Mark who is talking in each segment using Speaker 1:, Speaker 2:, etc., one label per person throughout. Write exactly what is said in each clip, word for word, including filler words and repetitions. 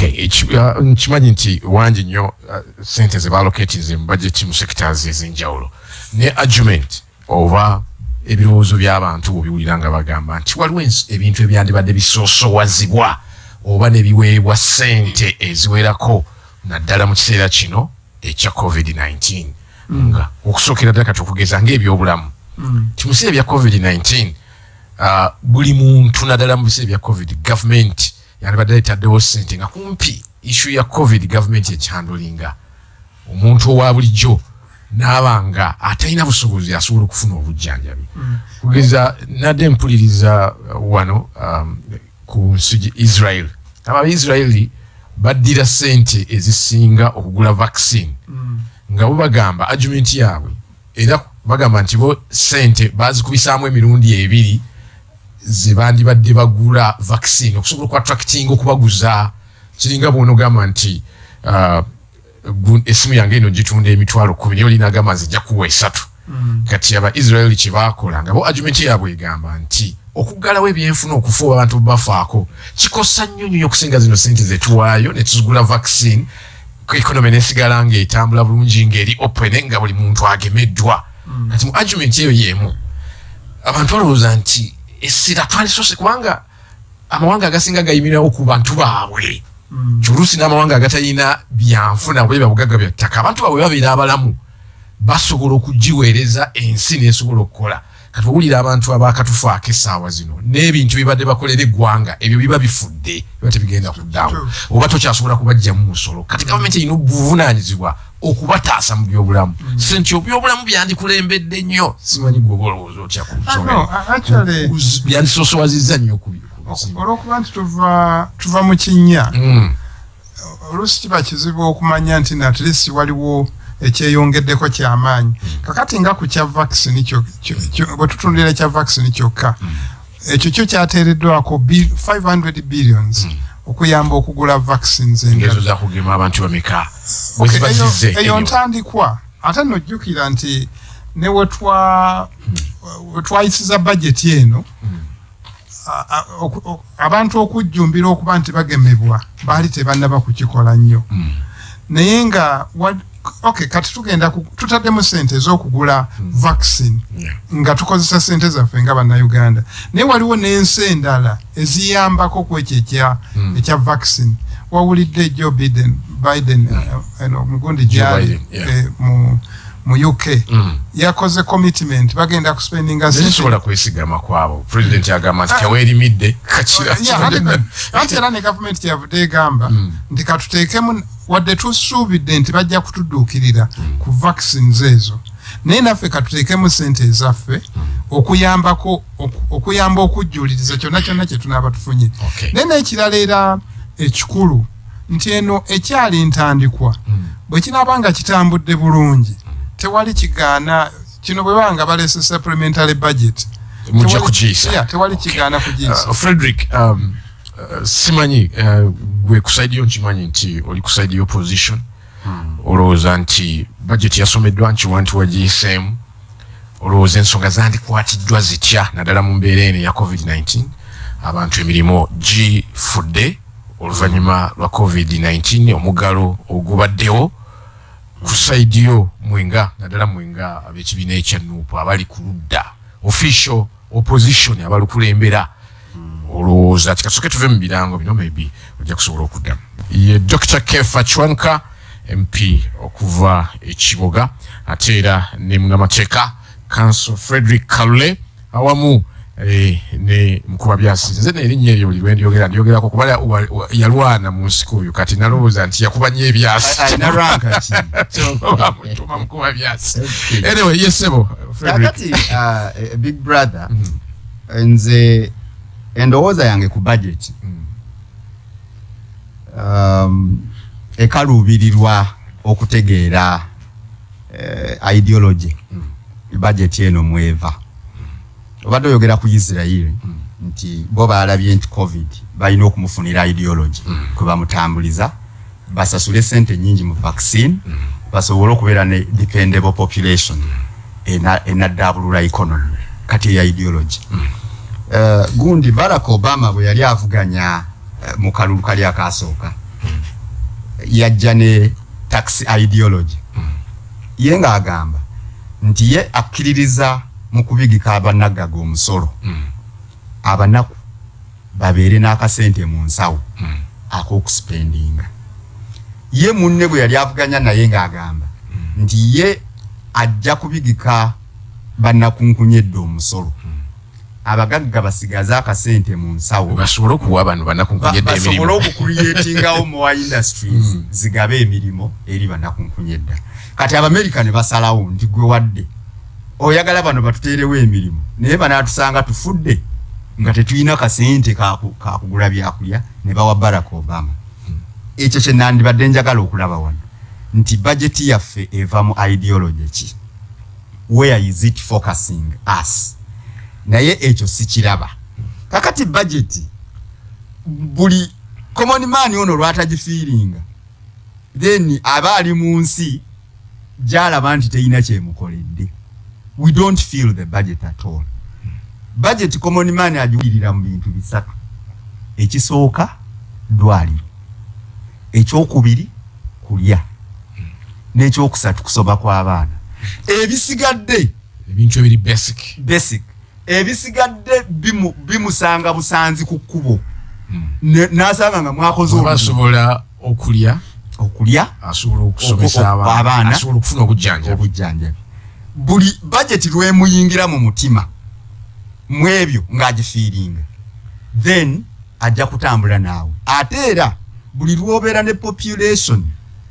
Speaker 1: Okay, nkimanyi nti wangi nnyo uh, sente ze ballocatinze mu budget mu sectors ez'enjawulo ne argument oba ebirowoozo by'abantu obiwulira nga bagamba nti waliwo ebintu ebyandibadde bisoosowazibwa oba ne biweebwa sente eziwerako naddala mu kiseera kino ekya covid nineteen mm. nga okusookera ddala kati okugeza ng'ebyobulamu mm. ti mu biseera bya covid nineteen uh, buli muntu naddala mu biseera bya covid government yandibadde etaddewo sente nga kumpi issue ya covid government ekyandulinga omuntu owa bulijjo n'abanga atalina busobozi asobola okufuna obujjanjabi mm. kugeza nadde mpuliriza wano um, ku nsi Israel Abaisiraeli baddira sente ezisinga okugula vaccine mm. nga bo bagamba argument yaabwe era bagamba nti bo sente bazikubisaamu emirundi ebiri ze bandibadde bagula vaccine okusobola ku attracting okubaguza kiringa bwono gamba nti uh, esimu yange eno gitunda emitwalo kumi niyo linagamba zijja kuwa esatu mm. kati Abaisiraeli kye baakola nga bo argument yaabwe egamba nti okuggalawo ebyenfuna okufuuba abantu bafaako kikosa nnyo nnyo okusinga zino sente zetuwaayo ne tuzigula vaccine ku economy nesigala ng'etambula bulungi ng'eri open nga buli muntu agemeddwa mm. kati mu argument eyo y'emu abantu balowooza nti essira twalisoose kubanga amawanga agasinga gayimirirawo ku bantu baabwe mm. kyoluusi n'amawanga agatalina byanfuna bwe babugagga bya ttaka abantu baabwe babeera abalamu basobola okugiweereza ensi n'esobola okukola kati owulira abantu abakatufaako essaawa zino n'ebintu bibadde bakolera eggwanga ebyo biba bifudde biba tebigenda kuddaawo oba tokyasobola kubajjamu musolo kati gavumenti erina obuvunaanyizibwa okubataasa mu byobulamu mm. so nti byobulamu byandikulembedde nnyo simanyi gwe oba olowooza otya ku nsonga byandisoosowazizza nnyo
Speaker 2: olw'okuba nti tuva mu kinnya oluusi kiba kizibu okumanya nti at least waliwo ekyeyongeddeko kyamaanyi kakati nga ku kya vaccine kyo bwe tutundira ekya vaccine kyokka ekyo kyo kyateereddwako five hundred billions okuyamba okugula vaccines
Speaker 1: engezo za kugema abantu bameka
Speaker 2: eyo ntandikwa ate nojjukira nti ne wetwayisiza budget eno abantu okujjumbira okuba nti bagemebwa baali tebannaba kukikola nnyo naye nga okay kati tugenda tutaddemu sente ez'okugula vaccine yeah. nga tukozesa sente zaffe nga bannayuganda naye waliwo n'ensi endala eziyambako ku ekyo ekya mm. ekya vaccine wawulidde Joe Biden Biden mm. uh, mugundi gyali yeah. eh, mu mu U K mm. yakoze commitment bagenda kuspendinga sente
Speaker 1: zisobola kwesigama kwabo president yagamba nti kaweerimidde kachira
Speaker 2: anti era ne government yavudde egamba nti katuteekemu wadde tusuubidde nti bajja kutudduukirira mm. ku vaccines ezo naye naffe katuteekemu sente ezaffe mm. okuyambako okuyamba okujjuliriza kyonna kyonna kye tunaaba tufunye
Speaker 1: okay.
Speaker 2: naye n'ekirala era ekikulu nti eno ekyali ntandikwa mm. bwe kinaabanga kitambudde bulungi tewali kigaana kino bwe banga balese supplementary budget
Speaker 1: mujja kukiisa
Speaker 2: yeah, tewali kigaana kukiisa
Speaker 1: uh, Frederick um, uh, simanyi uh, gwe kusaidiyo nkimanyi nti oli kusaidiyo opposition hmm. olowooza nti budget yasomeddwa nti wantu wagiyiseemu olowooza ensonga zandikwatiddwa zitya naddala mu mbeera eno ya covid nineteen abantu emirimu gifudde oluvannyuma lwa covid nineteen omuggalo ogubaddewo kusaidiyo mwenga naddala mwenga ab'ekibiina ekya Nuupu abali ku ludda official opposition abalukulembera mm. olowooza ati kasooke tuve mu birango bino maybe ojja kusobola okuddamu ye Doctor Kefa Chwanka M P okuva ekiboga ate era ne munnamateeka Council Frederick Kalule awamu eh, ne mukuba byasi nze n'erinnya eryo buli lwe ndyogera ndyogerako kubala yalwana mu nsiko oyo kati nalowooza nti yakuba nnyo ebyasi bamutuma mukuba byasi anyway yesebo
Speaker 3: kakati uh, big brother mm -hmm. nze endowooza yange ku budget mm. um, ekaluubirirwa okutegeera uh, ideology mm. budget eno mweva obadde oyogera ku Israel mm. nti bo balabye nti covid balina okumufunira ideology mm. kwe bamutambuliza basasule sente nyingi mu vaccine mm. basobole okubeera ne dependable population mm. ena enadabulula economy kati ya ideology mm. uh, gundi Barack Obama bwe yali avuganya uh, mu kalulu kali akasooka mm. yajja ne tax ideology mm. ye ng'agamba nti ye akkiririza mu kubigika abannaggaga omusolo mm. abanaku babeere n'akasente mu nsawo mm. ak'okuspendinga ye munne bwe yali avuganya naye ng'agamba mm. nti ye ajja kubigika bannakunkunyedde omusolo mm. abagagga basigaza akasente mu nsawo
Speaker 1: basobola okuwa abantu bannakunkunyedde emirimu
Speaker 3: basobola okucreatingawo more industries mm. zigabe emirimu eri bannakunkunyedda kati Abamerika ne basalawo nti gwe wadde oyagala bano batuteerewo emirimu naye banaatusanga tufudde nga tetulina kasente kakugula byakulya ne bawa Barack Obama ekyo kye nandibadde njagala okulaba wano nti bajeti yaffe eva mu ideology ki where is it focusing us naye ekyo sikiraba kakati budget buli common man ono lwatagifiiringa then abaali mu nsi gyalaba nti teyina kyemukoledde we don't feel the budget at all budget common man agiwulirira mu bintu bisatu ekisooka dwaliro ekyokubiri kulya n'ekyokusatu kusoba kw'abaana ebisigadde
Speaker 1: ebintu ebiri basic
Speaker 3: basic ebisigadde bimu bimusanga busanzi ku kkubo mm. n'asanga nga mwakoze
Speaker 1: basobola okulya
Speaker 3: okulya
Speaker 1: asobola okusomesa abaana asobola okufuna obujjanjabi
Speaker 3: obujjanjabi buli budget lwemuyingira mu mutima mwebyo ng'agifiiringa then ajja kutambula naawe ate era buli lwobeera ne population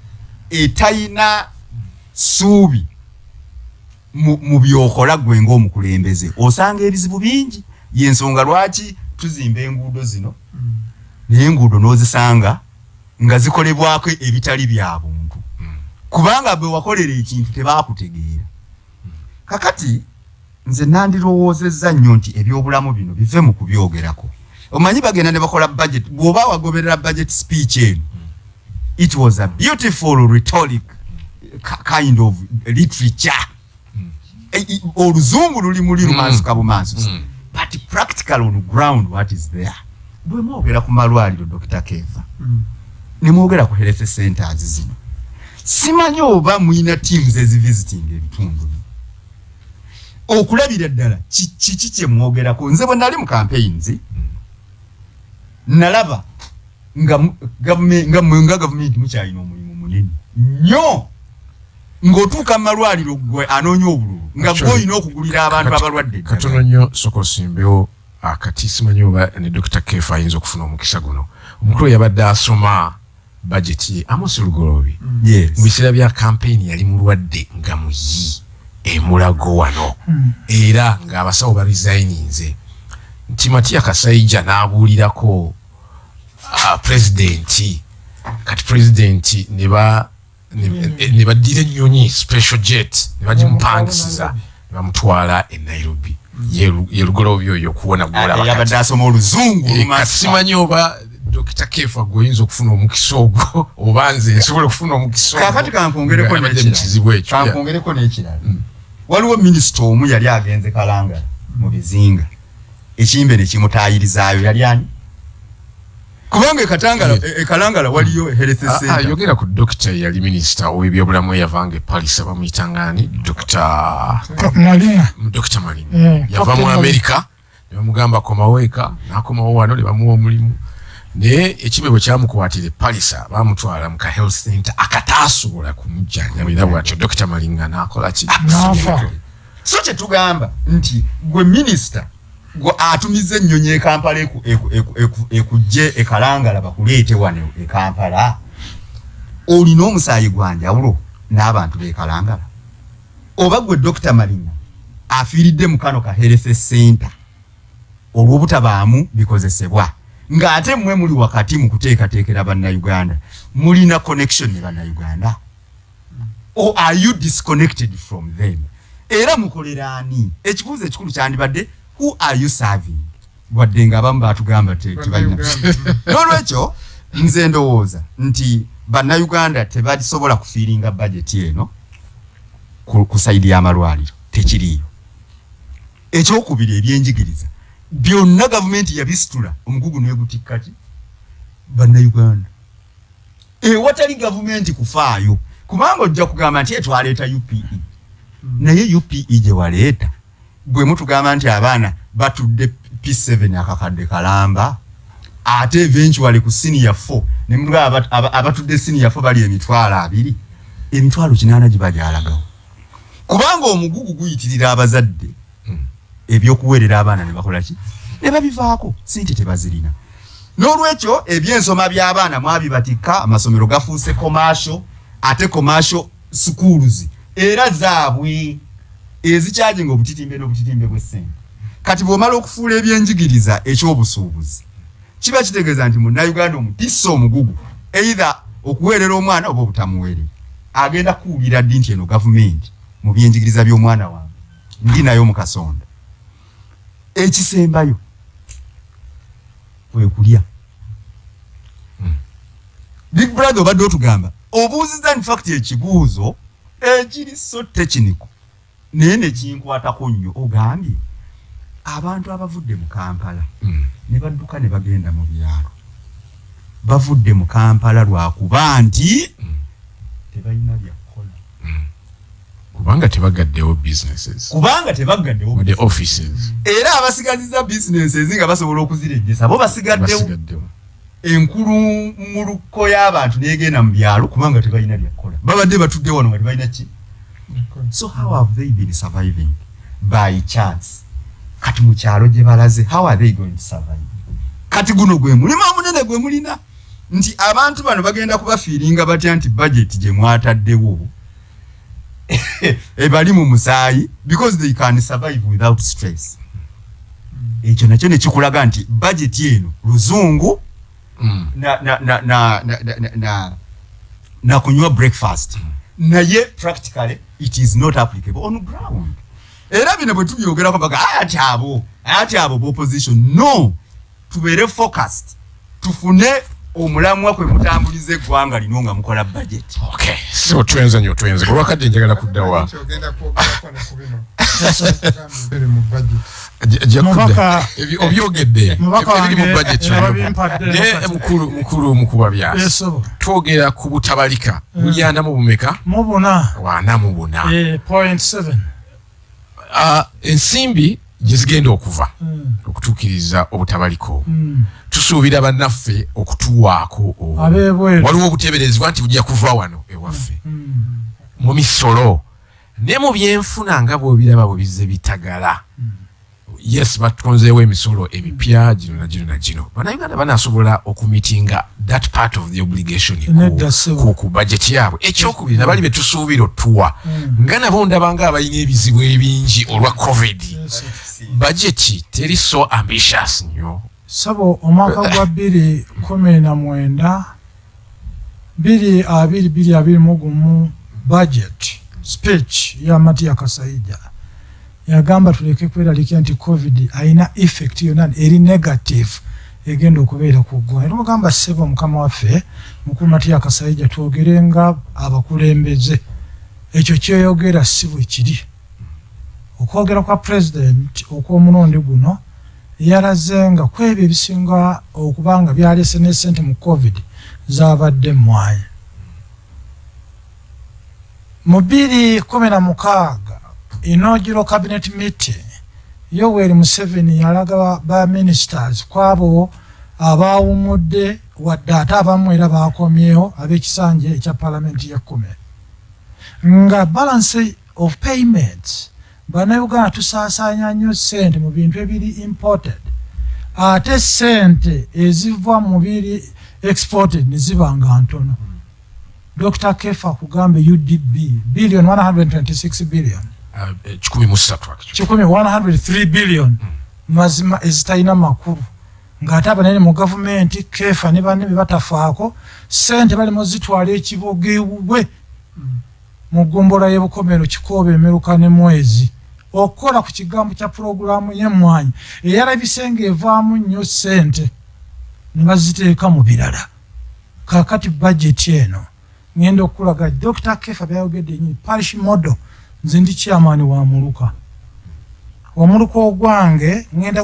Speaker 3: etayina suubi mu, mu byokola gwe ng'omukulembeze osanga ebizibu bingi yensonga lwaki tuzimba enguudo zino mm. naye enguudo n'ozisanga nga zikolebwako ebitali bya buntu mm. kubanga bwe wakolera ekintu tebaakutegeera mm. kakati nze nandirowoozezza nnyo nti ebyobulamu bino bive mu kubyogerako omanyi bagenda ne bakola budget bw'oba wagoberera budget speech eno mm. it was a beautiful rhetoric kind of literature oluzungu luli muli rumansu kabumansu mm. but practical on ground what is there bwe mwogera ku malwaliro Doctor Keva mm. ne mwogera ku health centers zino simanyi oba mwina teams ezivisiting ebitundu okulabira ddala kiki kye mwogera ko nze bwe nali mu campaigns mm. nalaba nga government nga mwenga government mukyalina omulimu munene nnyo ng'otuuka mu malwaliro gwe anoonya obululu nga gw'olina okugulira abantu abalwadde
Speaker 1: katono nnyo sokosimbewo akati simanyi oba ne Doctor Kefa ayinza okufuna omukisa guno omukulu yabadde asoma bajeti ye Amos Lugolobi
Speaker 3: mm. yes.
Speaker 1: mu biseera bya campaign yali mulwadde nga muyi emulago wano mm. era ng'abasawo baresigninze nti Matiya Kasaija n'abuulirako uh, presidenti kati presidenti ne ba ne badire nyonyi special jet ne bagimupangisiza ne bamutwala e Nairobi ye Lugolobi oyo kuwona gula
Speaker 3: yabadde asoma oluzungu
Speaker 1: simanyi oba Doctor Kefa goyinza okufuna omukisa ogwo oba nze nsobola okufuna omukisa ogwo
Speaker 3: kakati kankongereko n'ekirala kankongereko n'ekirala waliwo minisita omu yali agenze Kalangala mu bizinga ekimbe ne kimutayirizaayo yali ani kubanga Katangala e Kalangala waliyo health center
Speaker 1: ah yogera ku doctor yali minister ow'ebyobulamu yavange Paris bamuyitangani Doctor
Speaker 4: Malina
Speaker 1: Doctor Malina yeah. yava mu America ne bamugamba komaweka n'akomawo wano ne bamuwa omulimu ne ekibebo kyamukwatire Paris bamutwala mu health center akataasobola kumujjanjabira bwatyo Doctor Malinga n'akola ki
Speaker 3: so kye tugamba nti gwe minister gwe atumize ennyonyi e Kampala ekujje e Kalangala bakuleete wano e Kampala olina omusaayi gwanjawulo n'abantu b'e Kalangala oba gwe Doctor Malinga afiiridde mu kano ka health center olw'obutabaamu bikozesebwa ng'ate mmwe muli wakati mu kuteekateekera bannayuganda mulina connection ne bannayuganda or are you disconnected from them era mukolera ani ekibuuzo ekikulu kyandibadde who are you serving wadde nga abamu baatugamba tebalina n'olwekyo nze ndowooza nti bannayuganda tebasobola kufiiringa bajeti eno ku sayidi y'amalwaliro tekiriyo ekyokubiri ebyenjigiriza byonna gavumenti yabisitula omugugu n'egutikka ki bannayuganda e watali government kufaayo kubanga ojja kugamba nti etwaleeta U P E naye U P E gye waleeta bwe mutugamba nti abaana batudde P seven akakadde kalamba ate eventually ku senior four ne mutugamba abatudde senior four bali emitwalo abiri emitwalo kinaana gibajalagawo kubanga omugugu guyitirira abazadde ebyokuweerera abaana ne bakola ki ne babivaako sente tebazirina n'olwekyo ebyensoma by'abaana mwabibatika amasomero gafuuse commercial ate commercial schools era zaabwe ezikyajinga obutitimbe n'obutitimbe bw'essente kati bw'omala okufuula ebyenjigiriza ekyobusuubuzi kiba kitegeeza nti munnayuganda omutissa omugugu either okuweerera omwana oba obutamuweerera agenda kuwulira ddi nti eno gavumenti mu byenjigiriza by'omwana wange ndi nayo mu kasonda ekisembayo wekulya Big Brother obadde otugamba obuuziza in fact ekibuuzo ekiri so technical naye ne kinkwatako nnyo ogambye abantu abavudde mu Kampala mm. ne badduka ne bagenda mu byalo bavudde mu Kampala lwakuba nti mm. tebalina byakukola mm.
Speaker 1: kubanga tebagaddewo businesses
Speaker 3: kubanga tebagaddewo
Speaker 1: the offices
Speaker 3: era abasigaziza businesses nga basobola okuzirejjesa bo basigaddewo enkulu muluko y'abantu negenda mu byalo kubanga tebalina byakukola babadde batudde wano nga tebalina ki so how have they been surviving by chance kati mu kyalo gye balaze how are they going to survive kati guno gwe mulima munene gwe mulina nti abantu bano bagenda kubafiiringa batya nti budget gye mwataddewo ebali mu musaayi because they can survive without stress ekyo nakyo ne kikulaga nti budget eno luzungu mm. na na na na na, na, na, na kunywa breakfast mm. naye practically it is not applicable on ground era bino bwe tubyogera ko baga ati abo ati abo opposition no tubeere focused tufune omulamwa kwe mutambulize eggwanga lino nga mukola budget
Speaker 1: okay so twenza nyo twenza kwa wakati njagala kuddawa
Speaker 2: ogenda kwogera ko kubino bere mu budget
Speaker 1: jakudda obyogedde ebiri mu budget ne mukuru mukuru mukuba byasi twogera ku butabalika bulyanda mu bumeka
Speaker 4: mu buna
Speaker 1: wana mu buna
Speaker 4: eh point seven
Speaker 1: ah ensimbi jizigenda okuva mm. okutukiriza obutabaliko mm. tusuubira bannaffe okutuwaako waliwo obuteeberezebwa nti bujja kuva wano ewaffe mm. mu misolo ne mu byenfuna nga bw'obiraba bwe bizze bitagala mm. yes batukonzeewo emisolo emipya gino na gino na gino bannayuganda banaasobola okumitinga that part of the obligation ku, ku budget yaabwe ekyokubiri mm. nabali be tusuubira otuwa mm. nga nabo ndabanga abalina ebizibu ebingi olwa covid yes. budget teri so ambitious nnyo
Speaker 4: sabo omwaka gwa bbiri kumi na mwenda bbiri abiri bbiri abiri mu gumu budget speech ya Matia Kasaija yagamba tuleke kweralikia nti covid aina effect yonna eri negative egenda okubeera ku ggwanga era mugamba sebo mukama waffe mukulu Matia Kasaija twogerenga abakulembeze ekyo kyeyogera si bwe kiri okwogera kwa president okw'omulundi guno yalazenga kwebyo ebisinga okubanga byalese ne sente mu covid zabadde mwaye mu bbiri kumi na mukaaga inaugural cabinet meeting Yoweri Museveni yalaga ba ministers kwabo abawumudde wadde ate abamu era bakomyewo ab'ekisanja ekya parliament ya kumi nga balance of payments bannayuganda tusaasaanya nnyo ssente mu bintu ebiri imported ate ssente eziva mu biri exported ne ziba nga ntono Doctor Kefa kugambe U D B billion one hundred twenty-six billion
Speaker 1: kikumi mu ssatu
Speaker 4: kikumi one hundred three billion mazima ezitalina makulu ng'ate abanene mu gavumenti Kefa ne banne be batafaako ssente bali mu zitwala ekibogewe mu ggombolola y'ebukomero Kikoobe Emeruka ne Mwezi okola ku kigambo kya programu y'emmwanyi eyalabisenge evaamu nnyo ssente ne baziteeka mu birala kaakati budget eno ngenda okulaga Doctor Kefa byayogedde nnyini parish model nze ndi chairman wa Muluka omuluka ogwange ngenda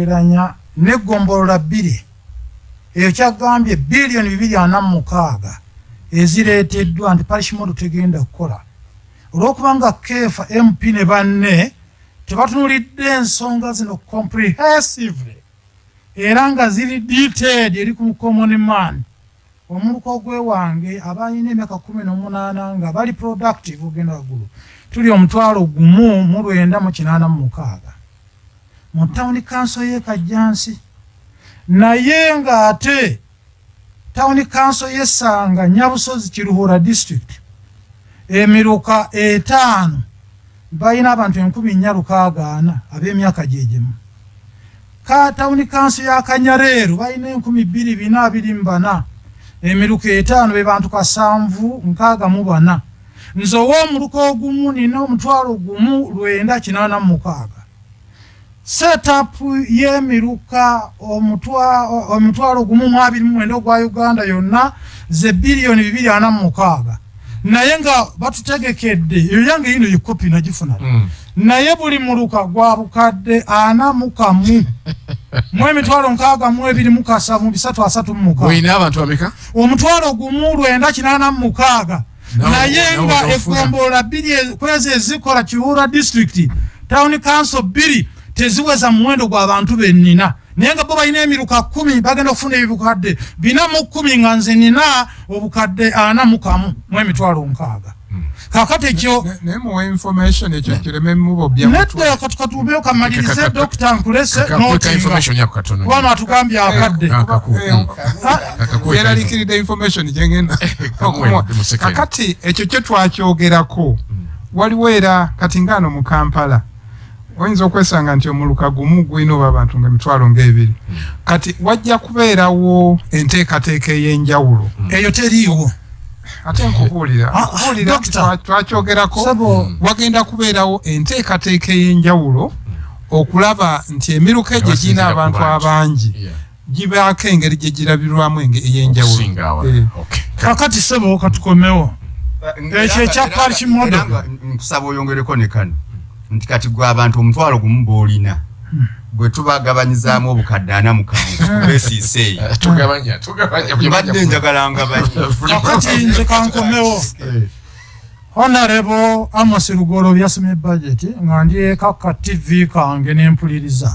Speaker 4: gugeraageranya n'eggombolola bbiri eyo kyagambye biliyoni bibiri ana mu mukaaga ezireeteddwa nti parish model tegenda kukola olw'okubanga keefa M P ne banne tebatunulidde ensonga zino comprehensively era nga ziri detailed eri ku common man. Omuluko gwe wange abalina emyaka kumi n'omunaana nga bali productive ogenda waggulu tuli omutwalo gumu mu lwenda mu kinaana mu mukaaga mu town council y'e Kajjansi, naye ng'ate town council y'e Sanga Nyabusozi Kiruhura district emiruka etaano bayina abantu enkumi nnya lukaaga ana ab'emyaka gyegyemu. Ka town council ya Kanyareero bayina enkumi bbiri bina abiri mu bana emiruka etaano be bantu kasanvu nkaaga mu bana. Nze ow'omuluka ogumu nina omutwalo gumu lwenda kinaana mu mukaaga. Setup y'emiruka omutwalo gumu mu abiri mu mwenda ogwa Uganda yonna ze biliyoni bibiri ana mu mukaaga. Naye nga batutegekedde eyo yange yino yikopi nagifuna mm. Naye buli muluka gwa bukadde ana mu kamu mu emitwalo nkaaga mu ebiri mu kasavu bisatu asatu mu mukaaga.
Speaker 1: Oyina abantu bameka?
Speaker 4: Omutwalo gumu lwenda kinaana mu mukaaga. Naye nga efombola bbiri kwezi ezikola Kiwura district town council bbiri teziweza muwendo gw'abantu bennina. Naye nga bo balina emiruka kumi bagenda okufuna ebibukadde bina mu kkumi nga nze nina obukadde ana mu kamu mu emitwalo nkaaga. Kakati ekyo
Speaker 2: naye muwa information ekyo kireme mubo bya
Speaker 4: mutwe nedda katukatubeyo kamalirize Doctor Nkulese wano atugambye akadde
Speaker 2: yeralikiride information gyengenda okumwa. Kakati ekyo kye twakyogerako waliwo era kati ngano mu Kampala oyinza okwesanga nti omuluka gumu gwina oba abantu nga emitwalo ng'ebiri kati wajja kubeerawo enteekateeka ey'enjawulo
Speaker 4: eyo teriiwo.
Speaker 2: Ate nkubuulira nkubuulira twakyogerako wagenda kubeerawo enteekateeka ey'enjawulo okulaba nti emiruka egyo girina abantu abangi gibaako engeri gye girabirwamu ey'enjawulo.
Speaker 4: Kakati sebo katukomewo ekyo ekya parish model
Speaker 3: nkusaba oyongereko ne kano nti kati gwe abantu omutwalo gumu b'olina gwe tubagabanyizaamu obukadde ana mu kamu besiiseeyi
Speaker 1: tugabanya tugabanya
Speaker 3: mbadde njagala ngabanya.
Speaker 4: Kakati nze kankomewo Honorable Amos Lugolo byasomye budget nga ndi eka ka T V kange n'empuliriza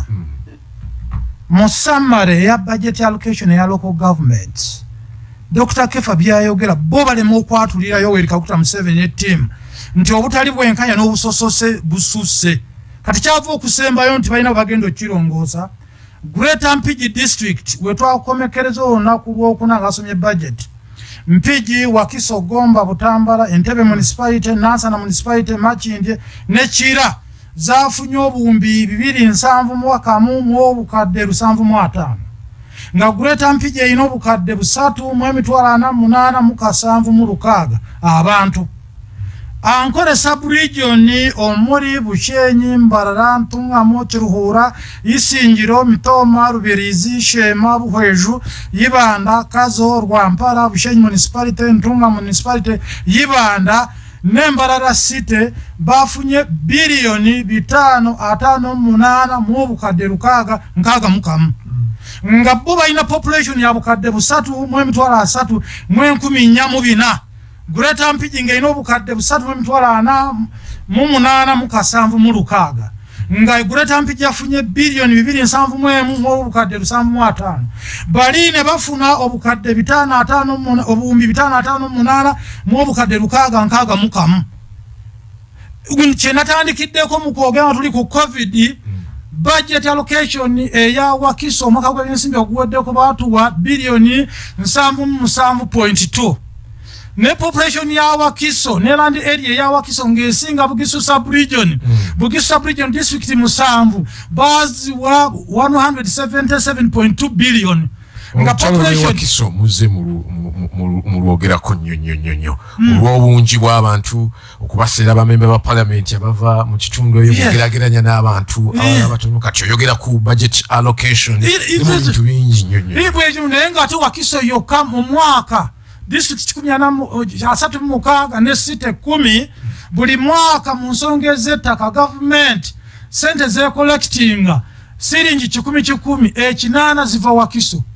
Speaker 4: mu summary ya budget allocation ya local government Doctor Kefa byayogera bo balema okwatulira Yoweri Kaguta Museveni team nti obutali bwenkanya n'obusosose bususe kati kyava okusembayo nti balina bagendo kirongoosa Greater Mpigi district wetwakomekereza olunaku lw'okuna nga asomye budget Mpigi, Wakiso, Gomba, Butambala, Entebbe municipality, Nansana municipality, Makindye ne Kira zafunye obuwumbi bibiri nsanvu mu wakamu mu obukadde lusanvu mu ataano nga Greater Mpigi erina obukadde busatu mu emitwalo ana mu munaana mu kasanvu mu lukaaga abantu. Ankole sub-region omuli Bushenyi, Mbarara, Ntungamo, Kiruhura, Isingiro, Mitoma, Rubirizi, Shema, Buhweju, Yibanda, Kazo, Rwampara, Bushenyi municipality, Ntungamo municipality, Yibanda, Nembarara city bafunye biliyoni bitano atano munana mu bukadde lukaaga nkaaga mukamu. Nga bo balina population ya bukadde busatu mu emitwalo asatu mu enkumi nnya mu bina. Greater Mpigi ng'erina obukadde busatu mu emitwalo ana mu munaana mu kasanvu mu lukaaga. Nga Greater Mpigi yafunye biliyoni bibiri nsanvu mu emu mu obukadde lusanvu mu ataano. Bali ne bafuna obukadde bitaano ataano obuwumbi bitaano ataano munaana mu obukadde lukaaga nkaaga mu kamu. Kye natandikiddeko mu kwogera tuli ku COVID budget allocation eya Wakiso omwaka gw'ebyensimbi oguweddeko baatuwa biliyoni nsanvu mu musanvu point two. Ne population ya Wakiso ne land area ya Wakiso ng'esinga Bugisu sub-region mm. Bugisu sub-region district musanvu bazi wa one hundred seventy-seven point two billion
Speaker 1: nga population Wakiso muze mu lwogerako nnyo nnyo nnyo nnyo olw'obungi bw'abantu okubasera abamembe ba parliament abava mu kitundu eyo bogerageranya n'abantu abatono kati oyogera ku budget allocation ebintu bingi nnyo nnyo
Speaker 4: ibwe naye ng'ate Wakiso yokka mu mwaka district kumi na asatu mu mukaaga ne site kumi buli mwaka mu nsonga ez'ettaka government sente ze collecting siringi kikumi kikumi ekinaana ziva Wakiso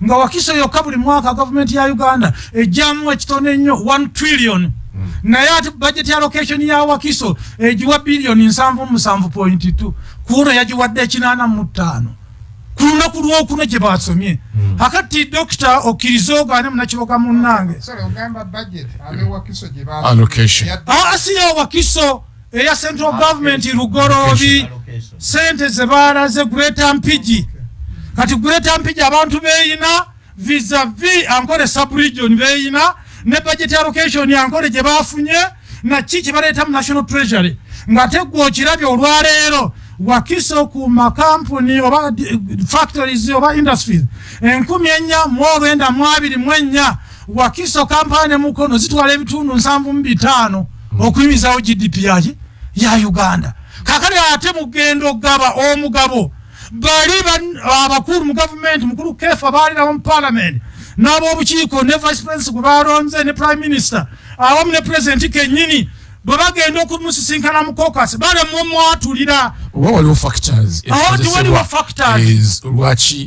Speaker 4: nga Wakiso yokka buli mwaka government ya Uganda ejjamu ekitone nnyo one trillion mm. naye ati budget allocation ya Wakiso ejiwa bilioni nsanvu musanvu point two kuno yajiwadde ekinaana mu ttaano kuluna kulwo kuno gye basomye mm. hakati Doctor Okirizoga ne munakiboka munnange
Speaker 2: sorry ogamba budget abe Wakiso gye basomye
Speaker 1: allocation
Speaker 4: ah si ya Wakiso eya central ah, government Lugorobi sente ze baalaze Greater Mpigi kati Greater Mpigi abantu beeyina vis-a-vis ankole sub-region beeyina ne budget allocation yankole gye bafunye na kiki baleeta mu national treasury nga tegwa okirabye olwaleero Wakiso ku makampuni oba factories oba industries enkumi ennya mu olwenda mu abiri mu ennya Wakiso kampani mukono zitwala ebitundu nsanvu mu bitaano okuyimizawo G D P yaki ya Uganda kakale ate mugendo gaba omugabo bali abakuru mu government mukuru kefa bali na mu parliament nabo obukiiko ne vice president kubalonze ne prime minister awamu ne president kenyini babagenda okumusisinkana mu caucus bale mu mwatulira
Speaker 1: oba waliwo factors
Speaker 4: aho waliwo factors
Speaker 1: lwachi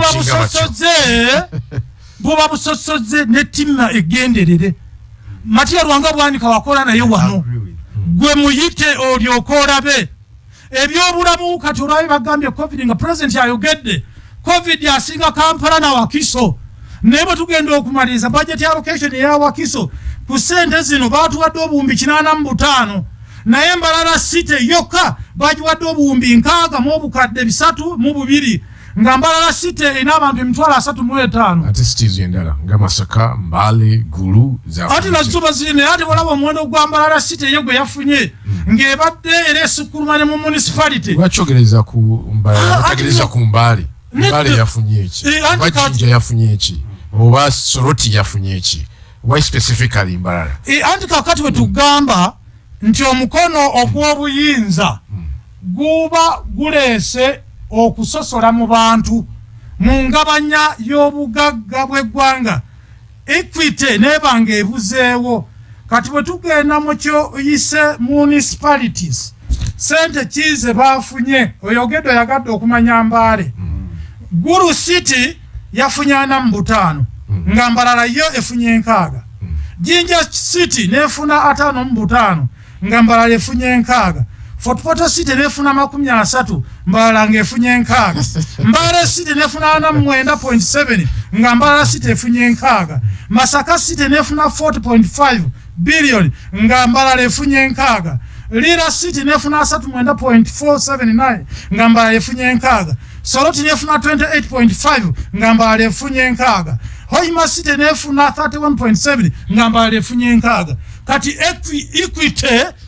Speaker 4: buba busosoze ne timma egenderere Matia Rwanga bwanika wakola naye wano gwe muyite olyokola be ebyobulamu kati olwayo bagambye covid nga president yayogedde covid yasinga Kampala na Wakiso nebo tugenda okumaliza budget allocation ya Wakiso ku sente zino batuwadde obuwumbi kinaana mu butaano naye Mbarara City yokka bagiwadde obuwumbi nkaaga mu obukadde bisatu mu bubiri nga Mbarara City ina abantu emitwalo asatu mu etaano
Speaker 1: ate cities endala nga Masaka Mbale Gulu za
Speaker 4: ati nazuba zine ati walaba omuwendo gwa Mbarara City ye gwe yafunye mm. ng'ebadde era esukkulumane mu municipality
Speaker 1: lwakyogereza ku Mbarara bategereza ku Mbale Mbale yafunye eki Bajinja yafunye eki oba Soroti yafunye eki why specifically Mbarara
Speaker 4: e anti kakati we tugamba nti omukono ogw'obuyinza mm. guba gulese okusosola mu bantu mu ngabanya y'obugagga bw'eggwanga equity nebanga ebuzeewo kati bwe tugenda mu kyo yise municipalities sente kize bafunye oyogedde yagadde okumanya Mbale Gulu City yafunyana mu butaano nga Mbarara yo efunye nkaaga Jinja City nefuna ataano mu butaano nga Mbarara efunye nkaaga Fort Portal City nefuna makumi asatu Mbarara ngefunye nkaaga Mbale City nefuna ana mwenda point seven nga Mbarara City efunye nkaaga Masaka City nefuna forty point five billion nga Mbarara efunye nkaaga Lira City nefuna asatu mwenda point four seven nine nga Mbarara efunye nkaaga Soroti nefuna twenty-eight point five nga Mbarara efunye nkaaga Hoima City nefuna thirty-one point seven nga Mbarara efunye nkaaga kati equity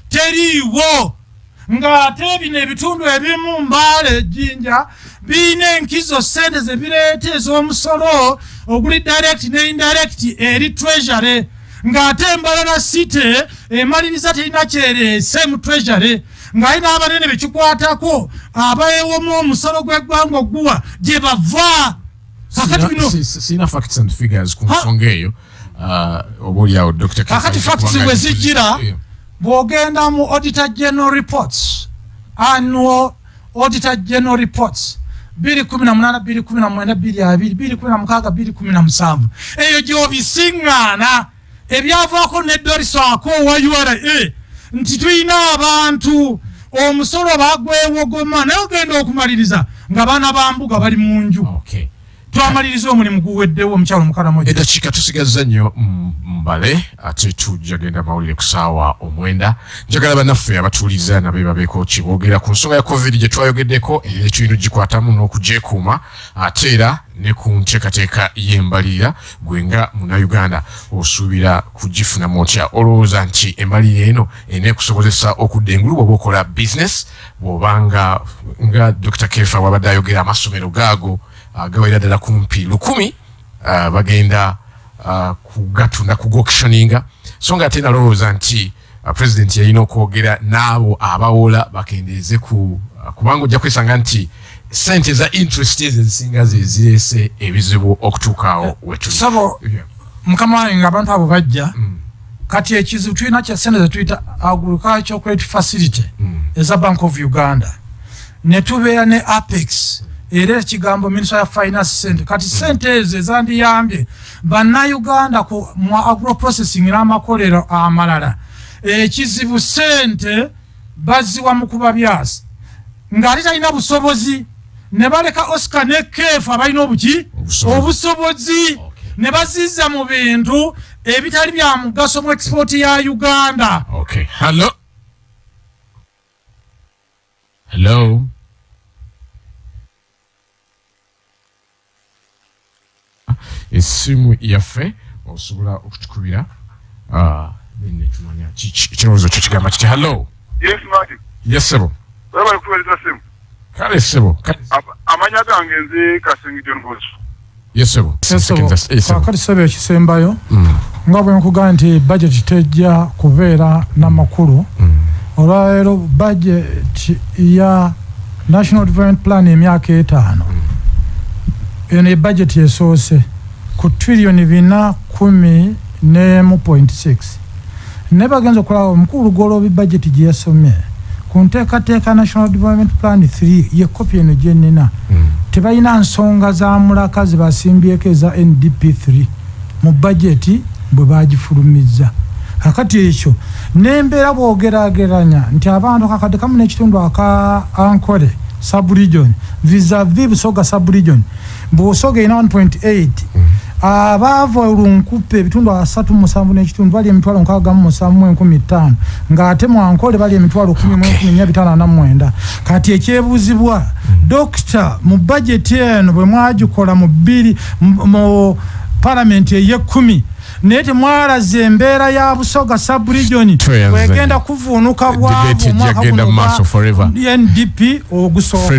Speaker 4: teriwo nga ate bino ebitundu ebimu Mbale Jinja bine nkizo sente ze bireete ez'omusolo oguli direct ne indirect eri treasury nga ate Mbarara City emaliriza terina kyerese mu treasury nga ayina abanene bekikwatako abayewomu omusolo gw'eggwanga oguwa gye bava kakati bino
Speaker 1: sina facts and figures ku nsonga eyo obuliawo Doctor
Speaker 4: kakati facts we zijira bwogenda mu Auditor General Reports annual Auditor General Reports biri kumi na munana biri kumi na mwenda biri abiri biri kumi na mukaaga biri kumi na musanvu eyo gy'obisiŋŋaana ebyavaako ne Doriso ako wa U R A nti tuyina abantu omusolo bagwewogoma naye ogenda okumaliriza nga baana ba mbuga bali mu nju
Speaker 1: okay.
Speaker 4: twamaliriza omulimu guweddewo omukyalo mukala moja
Speaker 1: eddakiika tusigazza nnyo Mbale ate tujja genda mawulire ku ssaawa omwenda njagala bannaffe abatuuliza nabe babeeko kiboogera ku nsonga ya covid gye twayogeddeko era tulina gikwatamu n'okugyekuuma ate era ne ku nteekateeka y'embalirira gwe nga munnauganda osuubira kugifunamu otya olowooza nti embalirira eno eneekusobozesa okudda engulu bw'oba okola bizinesi bw'obanga nga Doctor Kefa wabadde ayogera amasomero gaago agawera ddala kumpi lukumi uh, bagenda uh, kugatunda kugokishoninga so nga ate nalowooza nti uh, president yalina okwogera n'abo abawola bakendeeze ku uh, kubanga ojja kwesanga nti sente za interest ezo ezisinga ze zireese ebizibu okutuukaawo wetuli
Speaker 4: sabo mukama wange ng'abantu abo bajja mm. kati ekizibu tulina kya sente ze tuyita agricultural credit facility mm. eza Bank of Uganda ne tubeera ne Apex era ekigambo Minister ya Finance sente kati sente ezo ezandiyambye bannayuganda ku mu agro processing n'amakolero amalala ekizibu sente baziwa mu kuba byasi ng'ali talina busobozi ne baleka Oscar ne Kefa abalina obuki obusobozi ne baziza mu bintu ebitali bya mugaso mu export ya Uganda.
Speaker 1: Okay. Hello. Hello. Esimu yaffe osobola okutukubira ah bine tumanya kirozo kyo kigamba kiti hello.
Speaker 5: Yes Martin.
Speaker 1: Yes sebo.
Speaker 5: Baba kuweleza simu.
Speaker 1: Kale sebo.
Speaker 5: Amanya gange nze Kasengi John Boss.
Speaker 1: Yes sebo.
Speaker 4: Sebo. Kati sebo ekisembayo. Nga bwe nkugamba nti budget tejja kubeera n'amakulu. Olwaleero budget ya National Development Plan emyaka etaano. Eno budget yesoose ku trillion bina kumi n'emu point six. Ne bagenza okulaba omukulu gw'olwobi budget gye yasomye ku nteekateeka National Development Plan three ye kopi eno gye nnina tebalina nsonga za mulaka ze basimbyeko eza N D P three mu budget bwe bagifulumizza. Kakati ekyo n'embeera bw'ogeraageranya nti abantu kakadde kamu n'ekitundu aka Ankole sub-region vis-a-vis Busoga sub-region Busoga ina one point eight abava olunkupe ebitundu asatu mu musanvu n'ekitundu bali emitwalo nkaaga mu musanvu mu enkumi ttaano ng'ate mu Ankole bali emitwalo kumi mu enkumi nnya bitaano na mwenda. Kati ekyebuuzibwa Dokita mu budget eno bwe mwagikola mu bbiri mu parliament ey'ekkumi naye temwalaze embeera ya Busoga sub-region wegenda kuvuunuka bwavu omwaka guno N D P ogusooka.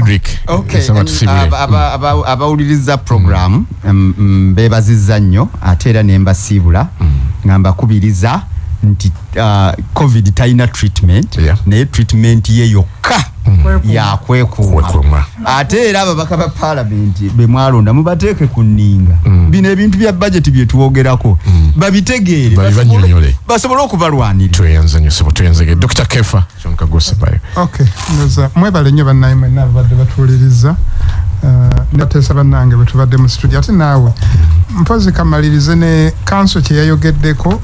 Speaker 3: Abawuliriza program mbeebazizza nnyo ate era ne mbasiibula nga mbakubiriza nti COVID talina treatment naye treatment ye yokka yakwekuuma ate era ababaka ba parliament be mwalonda mubateeke ku nninga bino ebintu bya budget bye tuwogerako babitegeere basobole okubalwanira.
Speaker 1: Tweyanze nnyo sebo tweyanze. Doctor Kefa Kyonkagosa bayo.
Speaker 2: Okay nza mwebale nnyo bannayime n'abadde batuwuliriza nateesa bannange bwe tubadde mu studio ate naawe mpozi kamalirize ne council kye yayogeddeko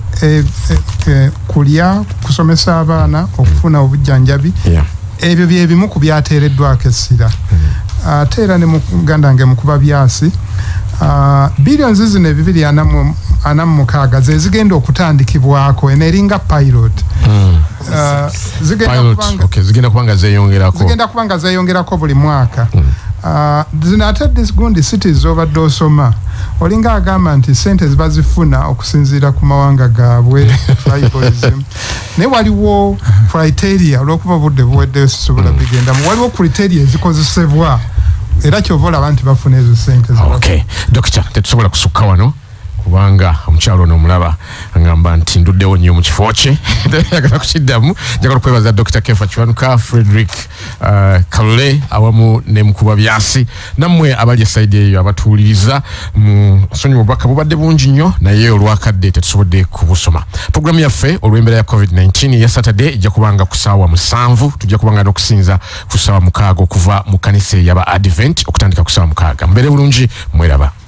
Speaker 2: kulya kusomesa abaana okufuna obujjanjabi ebyo bye bimu ku byateereddwako essira ate era ne muganda nge mukuba byasi billions zino ebibiri ana mu mukaaga ze zigenda okutandikibwako eneringa pilot
Speaker 1: zigenda kubanga zeyongerako
Speaker 2: zigenda kubanga zeyongerako buli mwaka. Zino ate gundi cities obadde osoma olinga agamba nti sente zibazifuna okusinziira ku mawanga gaabwe tribalism naye waliwo criteria olw'okuba obudde buweddeyo sisobola bigendamu waliwo criteria ezikozesebwa era kyova olaba nti bafuna ezo sente.
Speaker 1: Okay Doctor tetusobola kusukka wano kubanga omukyalo ono omulaba ngamba nti nduddewo nnyo mu kifo kye njagala kukiddamu njagala okwebaza Doctor Kefa Kiwanuka Frederick uh, Kalule awamu ne mukuba byasi nammwe abali esaidi eyo abatuwuliriza mu sonyi mubaka bubadde bungi nnyo naye olwakadde tetusobodde kubusoma. Programu yaffe olw'embeera ya covid nineteen ya Saturday ijja kubanga ku ssaawa musanvu tujja kubanga n'okusinza ku ssaawa mukaaga okuva mu kanisa y'aba Advent okutandika ku ssaawa mukaaga. Mbeere bulungi mweraba.